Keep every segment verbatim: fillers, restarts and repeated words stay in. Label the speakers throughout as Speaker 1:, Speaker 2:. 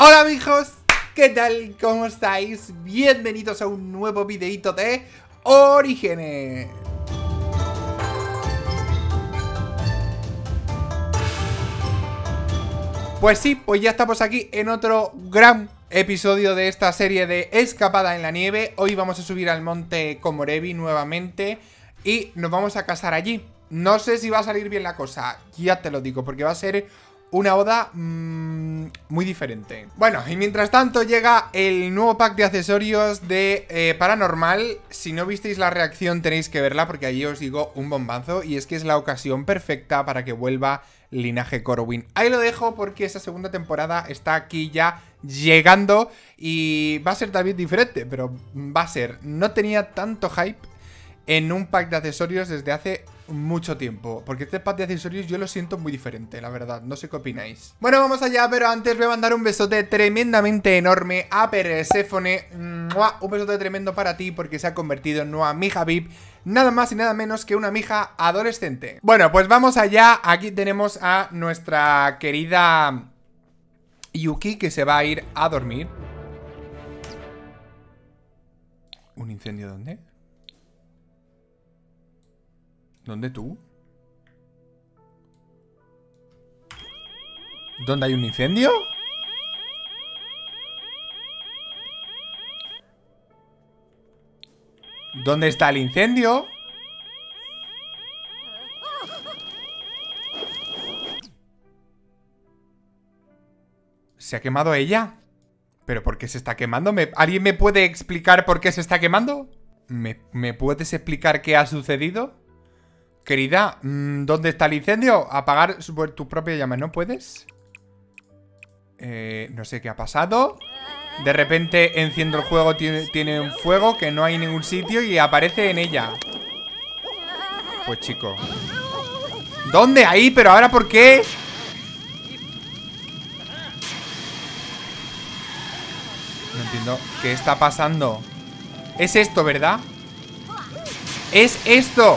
Speaker 1: Hola amigos, ¿qué tal? ¿Cómo estáis? Bienvenidos a un nuevo videito de Orígenes. Pues sí, pues ya estamos aquí en otro gran episodio de esta serie de Escapada en la Nieve. Hoy vamos a subir al monte Komorebi nuevamente y nos vamos a casar allí. No sé si va a salir bien la cosa, ya te lo digo, porque va a ser una oda mmm, muy diferente. Bueno, y mientras tanto llega el nuevo pack de accesorios de eh, Paranormal. Si no visteis la reacción tenéis que verla, porque allí os digo un bombazo. Y es que es la ocasión perfecta para que vuelva Linaje Corwin. Ahí lo dejo porque esa segunda temporada está aquí ya llegando. Y va a ser también diferente, pero va a ser... No tenía tanto hype en un pack de accesorios desde hace mucho tiempo, porque este pack de accesorios yo lo siento muy diferente, la verdad. No sé qué opináis. Bueno, vamos allá, pero antes voy a mandar un besote tremendamente enorme a Perséfone. Un besote tremendo para ti, porque se ha convertido en nueva mija V I P, nada más y nada menos que una mija adolescente. Bueno, pues vamos allá. Aquí tenemos a nuestra querida Yuki, que se va a ir a dormir. ¿Un incendio dónde? ¿Dónde tú? ¿Dónde hay un incendio? ¿Dónde está el incendio? ¿Se ha quemado ella? ¿Pero por qué se está quemando? ¿Me... ¿Alguien me puede explicar por qué se está quemando? ¿Me, ¿Me puedes explicar qué ha sucedido? Querida, ¿dónde está el incendio? Apagar tus propias llamas, ¿no puedes? Eh, no sé qué ha pasado. De repente enciendo el juego, tiene, tiene un fuego que no hay en ningún sitio y aparece en ella. Pues chico, ¿dónde? Ahí, pero ahora ¿por qué? No entiendo qué está pasando. Es esto, ¿verdad? Es esto.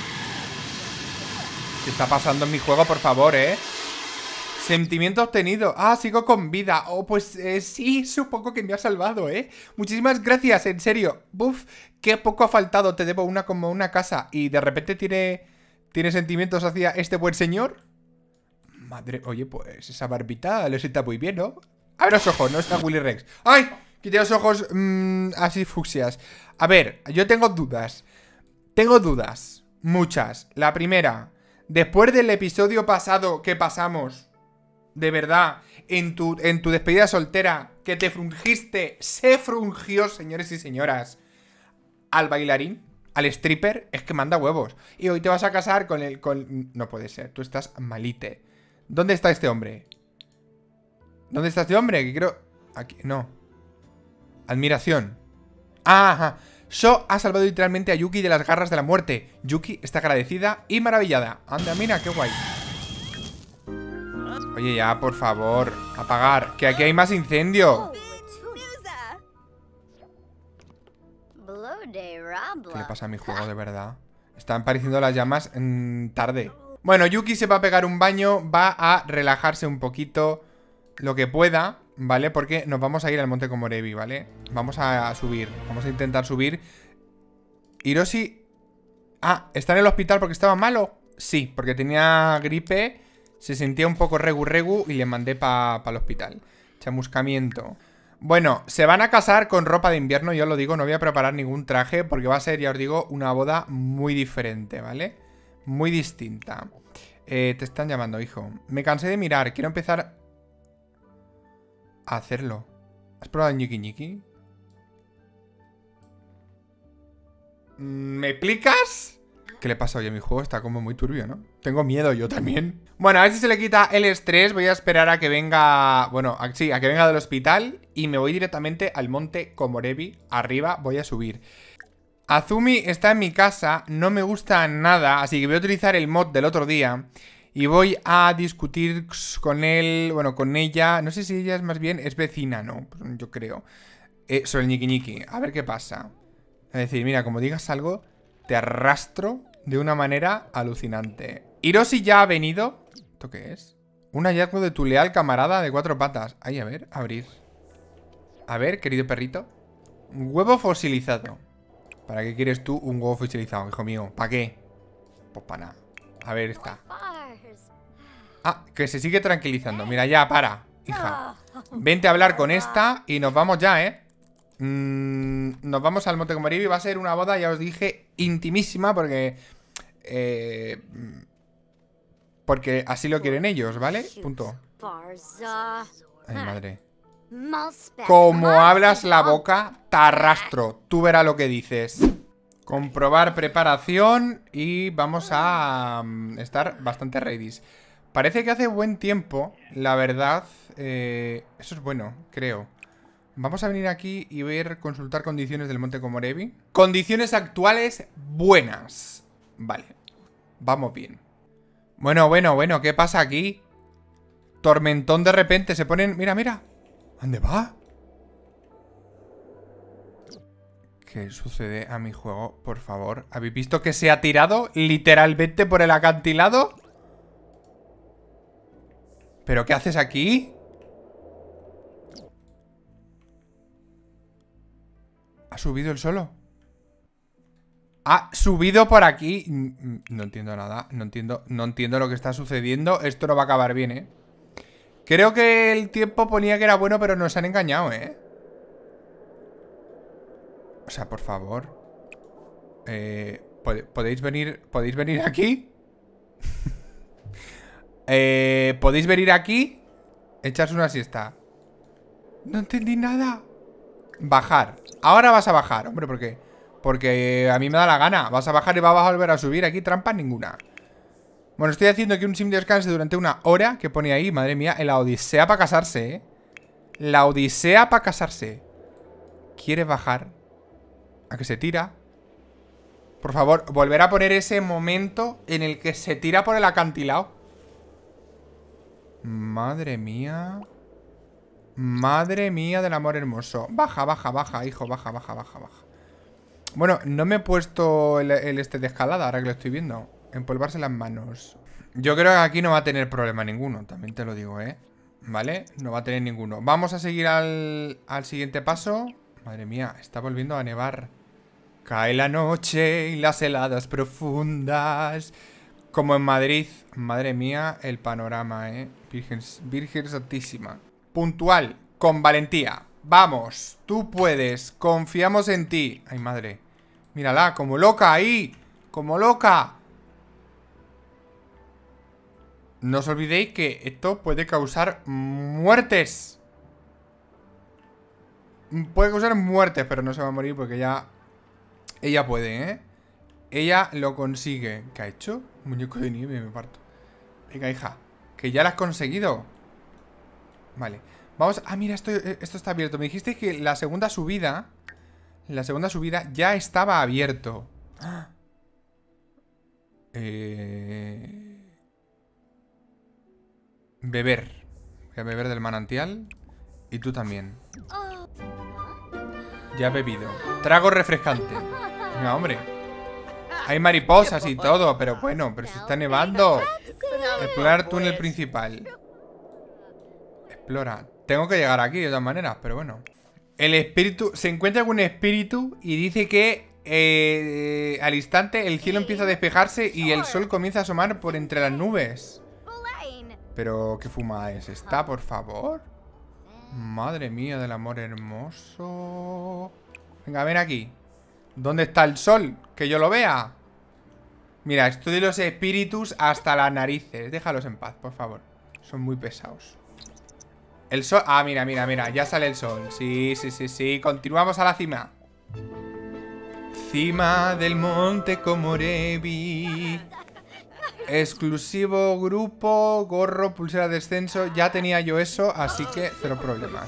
Speaker 1: ¿Qué está pasando en mi juego, por favor, eh? Sentimiento obtenido. Ah, sigo con vida. Oh, pues eh, sí, supongo que me ha salvado, eh. Muchísimas gracias, en serio. Buf, qué poco ha faltado. Te debo una como una casa. Y de repente tiene, tiene sentimientos hacia este buen señor. Madre, oye, pues esa barbita le sienta muy bien, ¿no? Abre los ojos, no está Willy Rex. ¡Ay! Quité los ojos mmm, así fucsias. A ver, yo tengo dudas. Tengo dudas. Muchas. La primera... Después del episodio pasado que pasamos, de verdad, en tu, en tu despedida soltera, que te frungiste, se frungió, señores y señoras, al bailarín, al stripper, es que manda huevos. Y hoy te vas a casar con el... Con... No puede ser, tú estás malite. ¿Dónde está este hombre? ¿Dónde está este hombre? Que creo... Aquí, no. Admiración. Ajá. Sho ha salvado literalmente a Yuki de las garras de la muerte. Yuki está agradecida y maravillada. Anda, mira, qué guay. Oye, ya, por favor, apagar, que aquí hay más incendio. ¿Qué le pasa a mi juego, de verdad? Están apareciendo las llamas mmm, tarde. Bueno, Yuki se va a pegar un baño. Va a relajarse un poquito, lo que pueda, ¿vale? Porque nos vamos a ir al monte Komorebi, ¿vale? Vamos a subir, vamos a intentar subir. Hiroshi... Ah, ¿está en el hospital porque estaba malo? Sí, porque tenía gripe. Se sentía un poco regu regu y le mandé para pa el hospital. Chamuscamiento. Bueno, se van a casar con ropa de invierno, yo lo digo. No voy a preparar ningún traje porque va a ser, ya os digo, una boda muy diferente, ¿vale? Muy distinta. eh, Te están llamando, hijo. Me cansé de mirar, quiero empezar a hacerlo. ¿Has probado ñiqui ñiqui? ¿Me explicas? ¿Qué le pasa? Oye, mi juego está como muy turbio, ¿no? Tengo miedo yo también. Bueno, a ver si se le quita el estrés. Voy a esperar a que venga... Bueno, a, sí, a que venga del hospital. Y me voy directamente al monte Komorebi. Arriba voy a subir. Azumi está en mi casa. No me gusta nada. Así que voy a utilizar el mod del otro día. Y voy a discutir con él, bueno, con ella. No sé si ella es más bien, es vecina, ¿no? Yo creo. Eh, sobre el ñiqui ñiqui. A ver qué pasa. Es decir, mira, como digas algo, te arrastro de una manera alucinante. Hiroshi ya ha venido. ¿Esto qué es? Un hallazgo de tu leal camarada de cuatro patas. Ay, a ver, abrir. A ver, querido perrito. Un huevo fosilizado. ¿Para qué quieres tú un huevo fosilizado, hijo mío? ¿Para qué? Pues para nada. A ver, está. Ah, que se sigue tranquilizando. Mira, ya, para, hija. Vente a hablar con esta y nos vamos ya, ¿eh? Mm, nos vamos al Monte Komorebi. Va a ser una boda, ya os dije, intimísima porque... Eh... Porque así lo quieren ellos, ¿vale? Punto. Ay, madre. Como hablas la boca, te arrastro. Tú verás lo que dices. Comprobar preparación. Y vamos a um, estar bastante ready. Parece que hace buen tiempo, la verdad. eh, Eso es bueno, creo. Vamos a venir aquí y ver, consultar condiciones del Monte Komorebi. Condiciones actuales buenas. Vale, vamos bien. Bueno, bueno, bueno, ¿qué pasa aquí? Tormentón de repente, se ponen... Mira, mira. ¿Dónde va? ¿Qué sucede a mi juego? Por favor. ¿Habéis visto que se ha tirado literalmente por el acantilado? ¿Pero qué haces aquí? ¿Ha subido el solo? Ha subido por aquí. No entiendo nada. No entiendo, no entiendo lo que está sucediendo. Esto no va a acabar bien, ¿eh? Creo que el tiempo ponía que era bueno, pero nos han engañado, ¿eh? O sea, por favor. Eh, ¿Podéis venir? ¿Podéis venir aquí? eh, ¿Podéis venir aquí? Echarse una siesta. No entendí nada. Bajar. Ahora vas a bajar, hombre, ¿por qué? Porque a mí me da la gana. Vas a bajar y vas a volver a subir. Aquí trampa ninguna. Bueno, estoy haciendo que un sim descanse durante una hora. Que pone ahí, madre mía, en la odisea para casarse, ¿eh? La odisea para casarse. ¿Quiere bajar? ¿A que se tira? Por favor, volver a poner ese momento en el que se tira por el acantilado. Madre mía. Madre mía del amor hermoso. Baja, baja, baja, hijo, baja, baja, baja, baja. Bueno, no me he puesto el, el este de escalada, ahora que lo estoy viendo. Empolvarse las manos. Yo creo que aquí no va a tener problema ninguno, también te lo digo, ¿eh? ¿Vale? No va a tener ninguno. Vamos a seguir al, al siguiente paso. Madre mía, está volviendo a nevar. Cae la noche y las heladas profundas. Como en Madrid. Madre mía, el panorama, ¿eh? Virgen, Virgen Santísima. Puntual, con valentía. Vamos, tú puedes. Confiamos en ti. Ay, madre. Mírala, como loca ahí. Como loca. No os olvidéis que esto puede causar muertes. Puede causar muertes, pero no se va a morir porque ya... Ella puede, ¿eh? Ella lo consigue. ¿Qué ha hecho? Muñeco de nieve, me parto. Venga, hija, que ya lo has conseguido. Vale. Vamos... Ah, mira, esto, esto está abierto. Me dijiste que la segunda subida... La segunda subida ya estaba abierto. ¡Ah! Eh... Beber. Voy a beber del manantial. Y tú también. Ya he bebido. Trago refrescante. Venga, hombre. Hay mariposas y todo, pero bueno, pero se está nevando. Explorar túnel principal. Explora. Tengo que llegar aquí de todas maneras, pero bueno. El espíritu... Se encuentra con un espíritu y dice que eh, al instante el cielo empieza a despejarse y el sol comienza a asomar por entre las nubes. Pero, ¿qué fumada es esta, por favor? Madre mía del amor hermoso. Venga, ven aquí. ¿Dónde está el sol? Que yo lo vea. Mira, estoy de los espíritus hasta las narices. Déjalos en paz, por favor. Son muy pesados. El sol... Ah, mira, mira, mira. Ya sale el sol. Sí, sí, sí, sí. Continuamos a la cima. Cima del Monte Komorebi. Exclusivo grupo, gorro, pulsera de descenso. Ya tenía yo eso, así que cero problemas.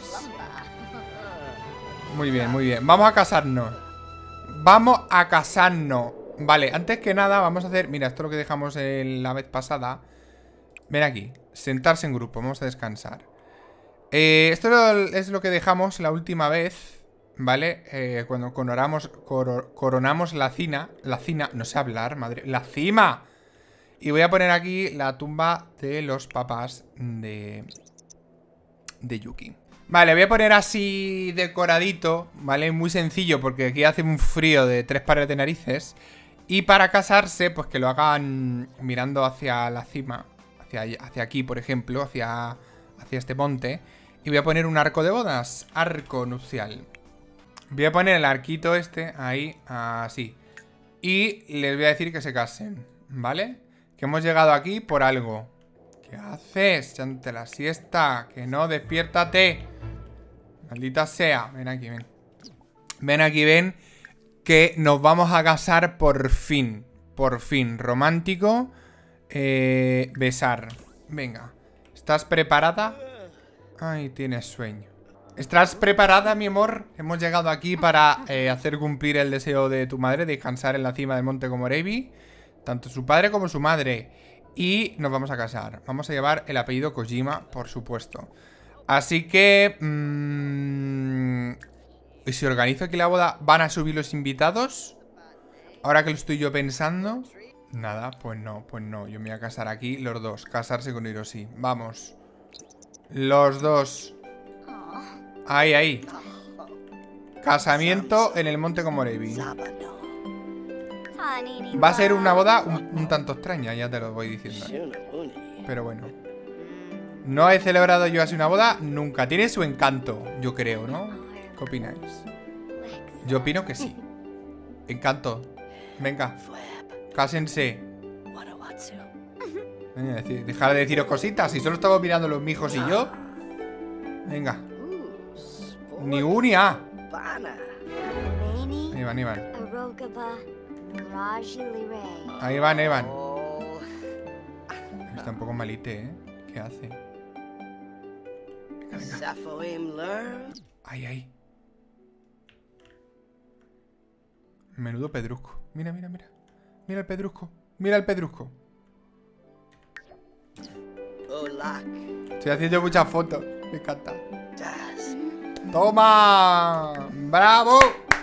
Speaker 1: Muy bien, muy bien. Vamos a casarnos. Vamos a casarnos. Vale, antes que nada vamos a hacer... Mira, esto es lo que dejamos en la vez pasada. Ven aquí, sentarse en grupo. Vamos a descansar. eh, Esto es lo que dejamos la última vez, ¿vale? Eh, cuando coronamos, coro, coronamos la cina. La cina, no sé hablar, madre. La cima. Y voy a poner aquí la tumba de los papás de, de Yuki. Vale, voy a poner así decoradito, ¿vale? Muy sencillo porque aquí hace un frío de tres pares de narices. Y para casarse, pues que lo hagan mirando hacia la cima, hacia, hacia aquí, por ejemplo, hacia, hacia este monte. Y voy a poner un arco de bodas, arco nupcial. Voy a poner el arquito este ahí, así. Y les voy a decir que se casen, ¿vale? Que hemos llegado aquí por algo. ¿Qué haces? Ante la siesta. Que no, despiértate. Maldita sea. Ven aquí, ven. Ven aquí, ven. Que nos vamos a casar por fin. Por fin. Romántico. Eh, besar. Venga. ¿Estás preparada? Ay, tienes sueño. ¿Estás preparada, mi amor? Hemos llegado aquí para eh, hacer cumplir el deseo de tu madre de descansar en la cima del monte Komorebi. Tanto su padre como su madre. Y nos vamos a casar. Vamos a llevar el apellido Kojima, por supuesto. Así que... Mmm, ¿y si organizo aquí la boda? ¿Van a subir los invitados? Ahora que lo estoy yo pensando. Nada, pues no, pues no. Yo me voy a casar aquí, los dos. Casarse con Hiroshi. Vamos. Los dos. Ahí, ahí. Casamiento en el monte Komorebi. Va a ser una boda un, un tanto extraña, ya te lo voy diciendo, ¿eh? Pero bueno. No he celebrado yo así una boda nunca. Tiene su encanto, yo creo, ¿no? ¿Qué opináis? Yo opino que sí. Encanto. Venga. Cásense. Venga, dejar de deciros cositas. Si solo estamos mirando los mijos y yo. Venga. Ni U ni A. Ahí van, ahí van. Ahí van, ahí van. Está un poco malite, ¿eh? ¿Qué hace? Venga, venga. Ahí, ahí. Menudo pedrusco. Mira, mira, mira. Mira el pedrusco. Mira el pedrusco. Estoy haciendo muchas fotos. Me encanta. ¡Toma! ¡Bravo!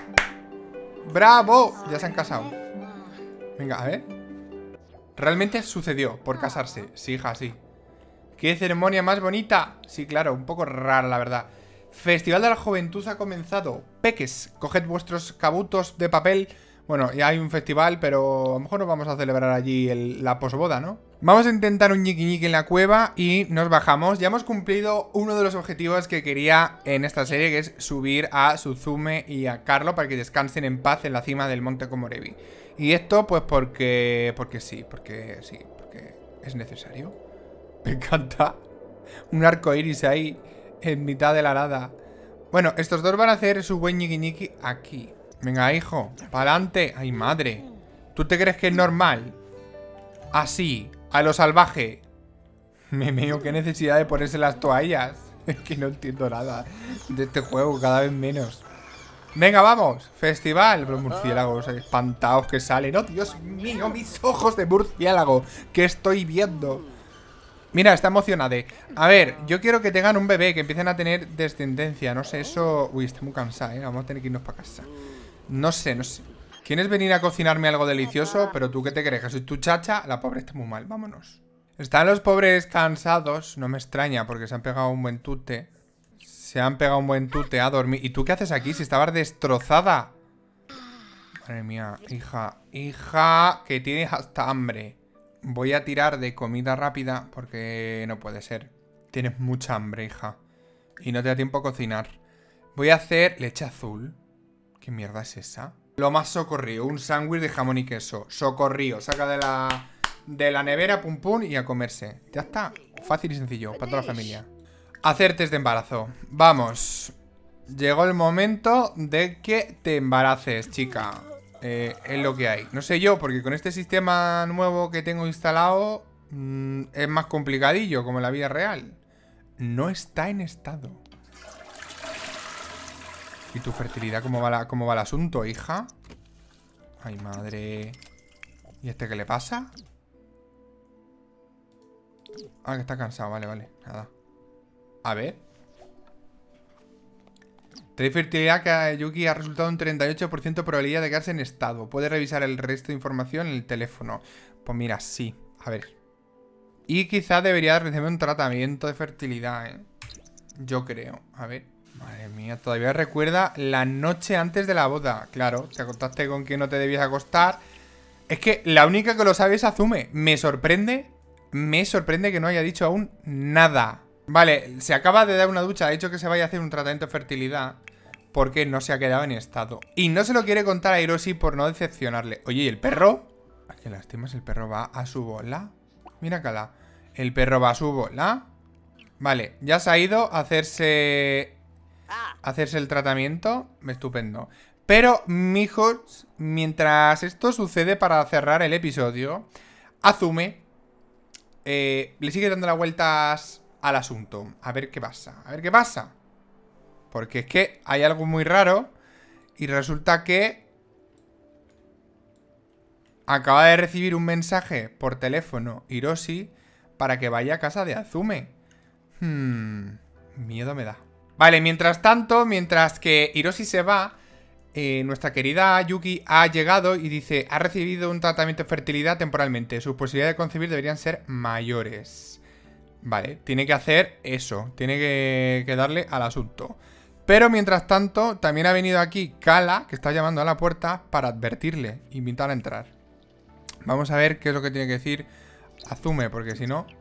Speaker 1: ¡Bravo! Ya se han casado. Venga, a ver. Realmente sucedió por casarse. Sí, hija, sí. ¿Qué ceremonia más bonita? Sí, claro, un poco rara, la verdad. Festival de la Juventud ha comenzado. Peques, coged vuestros cabutos de papel. Bueno, ya hay un festival, pero a lo mejor nos vamos a celebrar allí el, la posboda, ¿no? Vamos a intentar un ñiqui ñiqui en la cueva y nos bajamos. Ya hemos cumplido uno de los objetivos que quería en esta serie, que es subir a Suzume y a Carlo para que descansen en paz en la cima del monte Komorebi. Y esto pues porque... porque sí, porque sí, porque es necesario. Me encanta. Un arco iris ahí en mitad de la nada. Bueno, estos dos van a hacer su buen ñiqui ñiqui aquí. Venga, hijo, para adelante. Ay, madre. ¿Tú te crees que es normal? Así, a lo salvaje. Me meo, qué necesidad de ponerse las toallas. Es que no entiendo nada de este juego, cada vez menos. Venga, vamos, festival. Los murciélagos espantados que salen. ¡Oh, Dios mío, mis ojos de murciélago! ¿Qué estoy viendo? Mira, está emocionada. A ver, yo quiero que tengan un bebé, que empiecen a tener descendencia. No sé, eso... Uy, estoy muy cansada, ¿eh? Vamos a tener que irnos para casa. No sé, no sé. ¿Quieres venir a cocinarme algo delicioso? Pero tú, ¿qué te crees? ¿Que soy tu chacha? La pobre está muy mal, vámonos. Están los pobres cansados. No me extraña, porque se han pegado un buen tute. Se han pegado un buen tute a dormir. ¿Y tú qué haces aquí si estabas destrozada? Madre mía, hija. Hija, que tienes hasta hambre. Voy a tirar de comida rápida porque no puede ser. Tienes mucha hambre, hija. Y no te da tiempo a cocinar. Voy a hacer leche azul. ¿Qué mierda es esa? Lo más socorrido, un sándwich de jamón y queso. Socorrido, saca de la, de la nevera, pum pum, y a comerse. Ya está, fácil y sencillo, para toda la familia. Hacer test de embarazo. Vamos. Llegó el momento de que te embaraces, chica. Eh, es lo que hay. No sé yo, porque con este sistema nuevo que tengo instalado mmm, es más complicadillo, como en la vida real. No está en estado. ¿Y tu fertilidad? ¿Cómo va, la, cómo va el asunto, hija? Ay, madre. ¿Y este qué le pasa? Ah, que está cansado, vale, vale. Nada. A ver. Tenéis fertilidad que Yuki ha resultado un treinta y ocho por ciento de probabilidad de quedarse en estado. Puede revisar el resto de información en el teléfono. Pues mira, sí. A ver. Y quizás debería recibir un tratamiento de fertilidad, ¿eh? Yo creo. A ver. Madre mía, todavía recuerda la noche antes de la boda. Claro, te acostaste con quien no te debías acostar. Es que la única que lo sabe es Azume. Me sorprende, me sorprende que no haya dicho aún nada. Vale, se acaba de dar una ducha. Ha dicho que se vaya a hacer un tratamiento de fertilidad porque no se ha quedado en estado. Y no se lo quiere contar a Hiroshi por no decepcionarle. Oye, ¿y el perro? Ay, qué lastimas, el perro va a su bola. Mira cala. El perro va a su bola. Vale, ya se ha ido a hacerse... hacerse el tratamiento. Estupendo. Pero, mijos, mientras esto sucede, para cerrar el episodio, Azume eh, le sigue dando las vueltas al asunto. A ver qué pasa. A ver qué pasa. Porque es que hay algo muy raro. Y resulta que acaba de recibir un mensaje por teléfono Hiroshi para que vaya a casa de Azume. Hmm, miedo me da. Vale, mientras tanto, mientras que Hiroshi se va, eh, nuestra querida Yuki ha llegado y dice: ha recibido un tratamiento de fertilidad temporalmente. Sus posibilidades de concebir deberían ser mayores. Vale, tiene que hacer eso. Tiene que, que darle al asunto. Pero mientras tanto, también ha venido aquí Kala, que está llamando a la puerta para advertirle, invitar a entrar. Vamos a ver qué es lo que tiene que decir Azume, porque si no...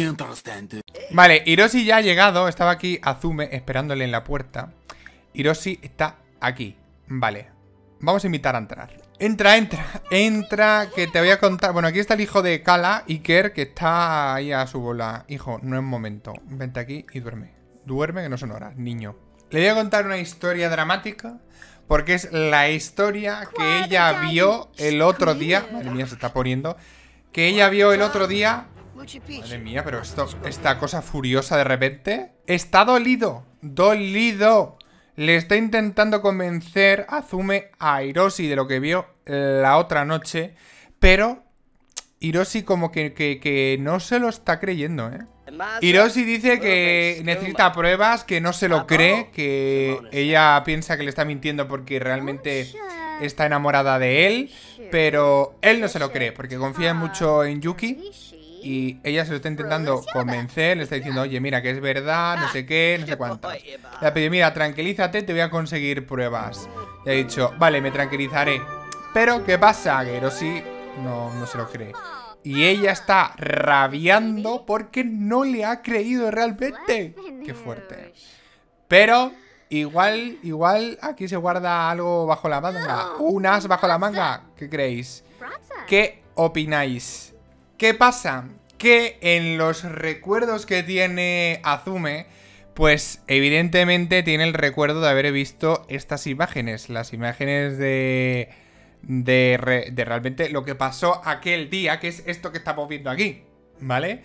Speaker 1: Vale, Hiroshi ya ha llegado. Estaba aquí Azume esperándole en la puerta. Hiroshi está aquí. Vale, vamos a invitar a entrar. Entra, entra, entra, que te voy a contar. Bueno, aquí está el hijo de Kala, Iker, que está ahí a su bola. Hijo, no es momento. Vente aquí y duerme. Duerme, que no son horas, niño. Le voy a contar una historia dramática, porque es la historia que ella vio el otro día. Madre mía, se está poniendo. Que ella vio el otro día. Madre mía, pero esto, esta cosa furiosa de repente. Está dolido, dolido. Le está intentando convencer a Azume a Hiroshi de lo que vio la otra noche. Pero Hiroshi como que, que, que no se lo está creyendo, ¿eh? Hiroshi dice que necesita pruebas, que no se lo cree, que ella piensa que le está mintiendo porque realmente está enamorada de él. Pero él no se lo cree porque confía mucho en Yuki. Y ella se lo está intentando convencer. Le está diciendo: oye, mira, que es verdad, no sé qué, no sé cuánto. Le ha pedido: mira, tranquilízate, te voy a conseguir pruebas. Le ha dicho: vale, me tranquilizaré. Pero, ¿qué pasa? Que Hiroshi no, no se lo cree. Y ella está rabiando porque no le ha creído realmente. Qué fuerte. Pero, igual, igual, aquí se guarda algo bajo la manga. Un as bajo la manga. ¿Qué creéis? ¿Qué opináis? ¿Qué pasa? Que en los recuerdos que tiene Azume, pues evidentemente tiene el recuerdo de haber visto estas imágenes. Las imágenes de, de, re, de realmente lo que pasó aquel día, que es esto que estamos viendo aquí, ¿vale?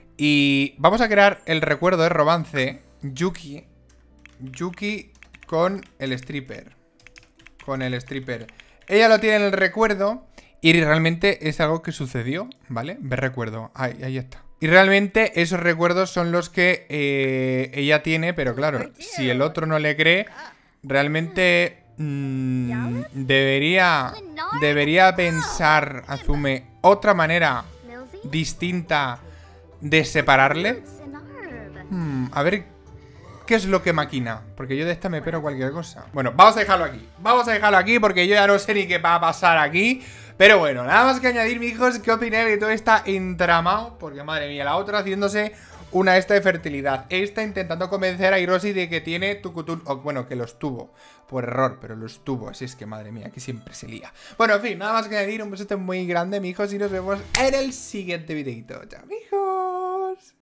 Speaker 1: Y vamos a crear el recuerdo de romance Yuki. Yuki con el stripper. Con el stripper. Ella lo tiene en el recuerdo. Y realmente es algo que sucedió, ¿vale? Ver recuerdo, ahí, ahí está. Y realmente esos recuerdos son los que eh, ella tiene. Pero claro, si el otro no le cree, realmente mmm, debería, debería pensar Azume otra manera distinta de separarle. Hmm, a ver qué es lo que maquina, porque yo de esta me pero cualquier cosa. Bueno, vamos a dejarlo aquí. Vamos a dejarlo aquí porque yo ya no sé ni qué va a pasar aquí. Pero bueno, nada más que añadir, mijos. ¿Qué opináis de todo está entramado? Porque madre mía, la otra haciéndose una esta de fertilidad, esta intentando convencer a Hiroshi de que tiene tucutun, o bueno, que los tuvo por error, pero los tuvo. Así es que madre mía, que siempre se lía. Bueno, en fin, nada más que añadir. Un besote muy grande, mijos, y nos vemos en el siguiente videito. Chao, mijos.